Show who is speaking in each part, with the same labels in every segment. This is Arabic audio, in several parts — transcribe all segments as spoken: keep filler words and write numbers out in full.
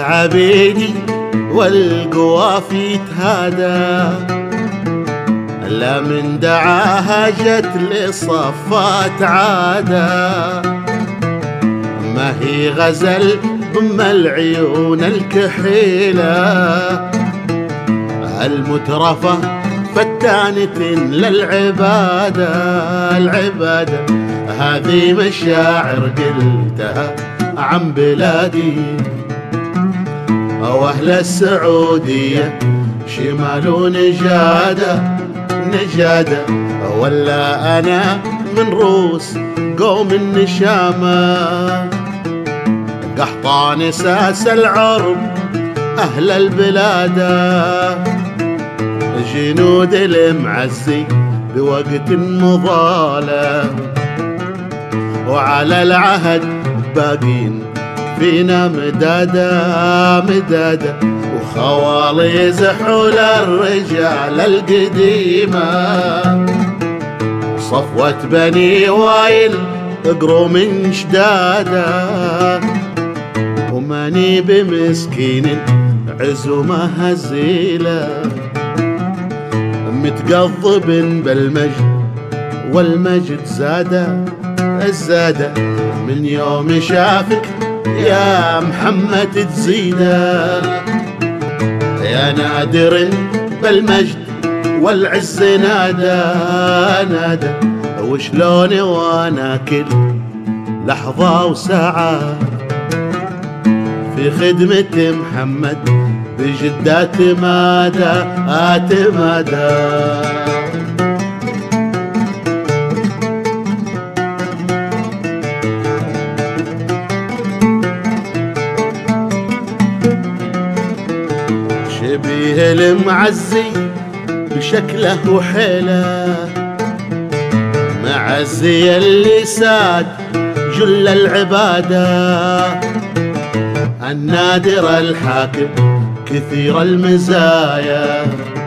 Speaker 1: العبيدي والقوافي تهادى، لا من دعاها جت لصفات عادة، ما هي غزل ضم العيون الكحيلة، المترفة فتانة للعبادة العبادة. هذه مشاعر قلتها عن بلادي وأهل السعودية، شمال ونجادة نجادة، ولا أنا من روس قوم النشامة، قحطان ساس العرب أهل البلادة، جنود المعزي بوقت مضالة، وعلى العهد باقين فينا مدادة مدادة، وخوالي زحول الرجال القديمة، صفوة بني وايل اقروا من شدادة، وماني بمسكين عزومة هزيلة، متقضب بالمجد والمجد زادة الزادة، من يوم شافك يا محمد تزيده، يا نادر بالمجد والعز نادى نادى، وشلوني وانا كل لحظة وساعة في خدمة محمد بجدات مادى اتمادى. شبيه المعزي بشكله وحيله، معزي اللي ساد جل العبادة، النادر الحاكم كثير المزايا،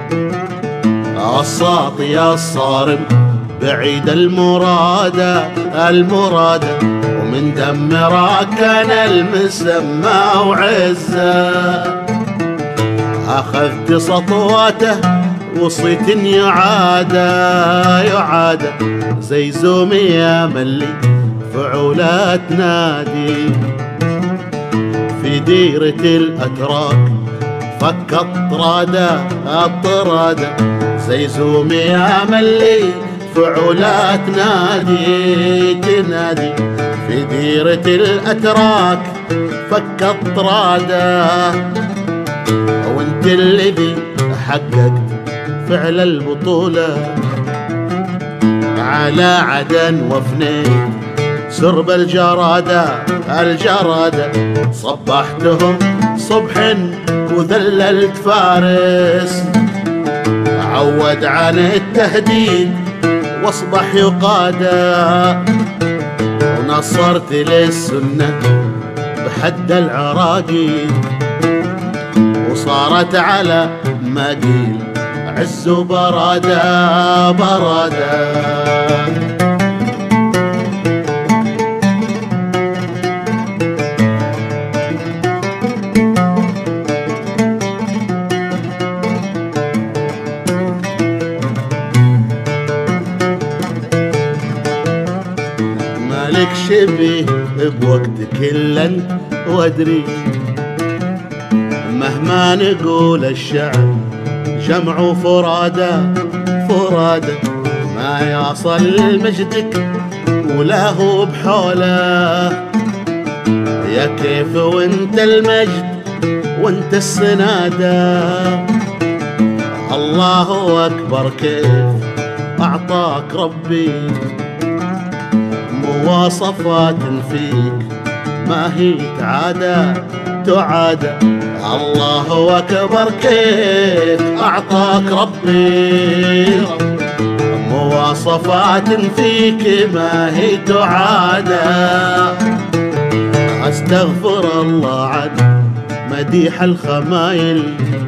Speaker 1: الساطي الصارم بعيد المرادة المرادة، ومن دمرا كان المسمى وعزة، أخذت سطواته وصيت يعادة يعادة، زي زومي يا ملي فعولات نادي، في ديرة الأتراك فك الطرادة الطرادة، زي زومي يا ملي فعولات نادي تنادي، في ديرة الأتراك فك الطرادة، وانت الذي حققت فعل البطولة، على عدن وفنيت سرب الجرادة الجرادة، صبحتهم صبح وذللت فارس، عود عن التهديد واصبح يقادة، ونصرت للسنة بحد العراقي، وصارت على ما قيل عز برادة برادة. مالك شبيه بوقتك إلا انت وادري، مهما نقول الشعر جمع فرادة فرادة، ما يصل مجدك ولا هو بحوله، يا كيف وانت المجد وانت السنادة، الله أكبر كيف أعطاك ربي مواصفات فيك ما هي تعادة تعادة، الله أكبر كيف أعطاك ربي مواصفات فيك ما هي تعادة، أستغفر الله عن مديح الخمايل،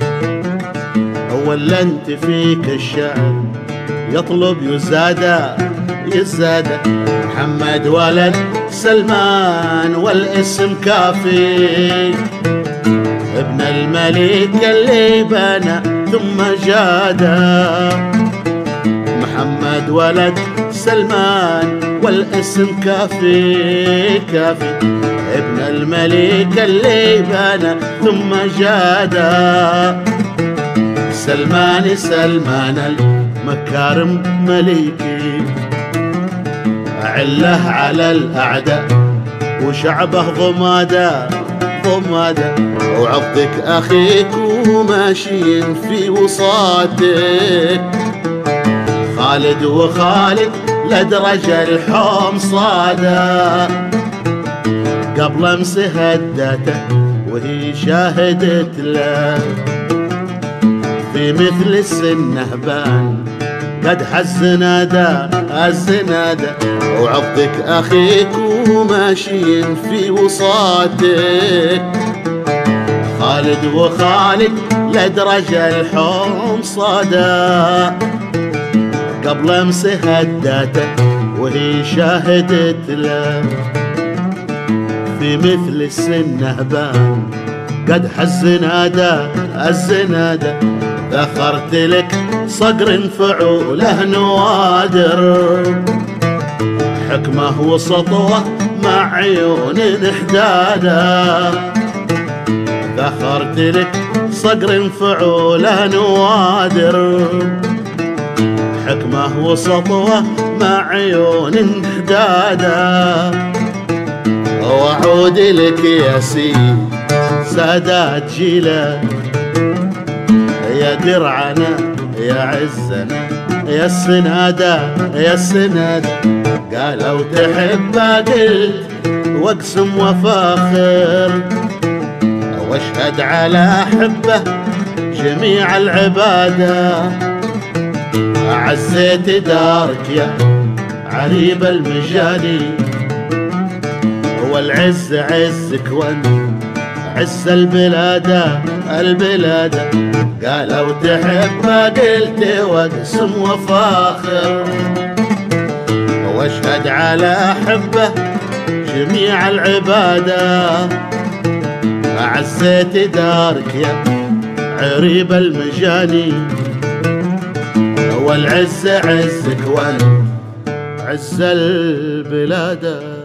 Speaker 1: ولا انت فيك الشعر يطلب يزادى يزادى، محمد ولد سلمان والاسم كافي، الملك اللي بنى ثم جادا، محمد ولد سلمان والاسم كافي كافي، ابن الملك اللي بنى ثم جادا، سلمان سلمان المكارم مليكي، عله على الأعداء وشعبه ضمادا ضمادا، وعضك أخيك وماشيين في وصاتك، خالد وخالد لدرجة الحوم صادا، قبل امس هدته وهي شاهدت له، في مثل السنهبان قد حز نادا الزنادا، وعضك أخيك وماشيين في وصاتك، خالد وخالد لدرجة الحوم صادا، قبل امس هداته وهي شاهدت له، في مثل السنهبان قد حز نادا الزنادا، ذخرت لك صقر فعوله نوادر، حكمه وسطوه مع عيون حدادا، ذخرت لك صقر فعوله نوادر، حكمه وسطوه مع عيون حدادا، وأعود لك يا سيد سادات جيلان، يا درعنا يا عزنا يا السنادة يا السنادة، قالوا تحبه قلت واقسم وفاخر، واشهد على حبه جميع العبادة، عزيت دارك يا عريب المجاني، والعز عزك وانت عز البلاد البلاد، قالوا تحبه قلت واقسم وفاخر، واشهد على حبه جميع العبادة، عزيت دارك يا عريب المجاني، والعز عزك وانت عز البلاد.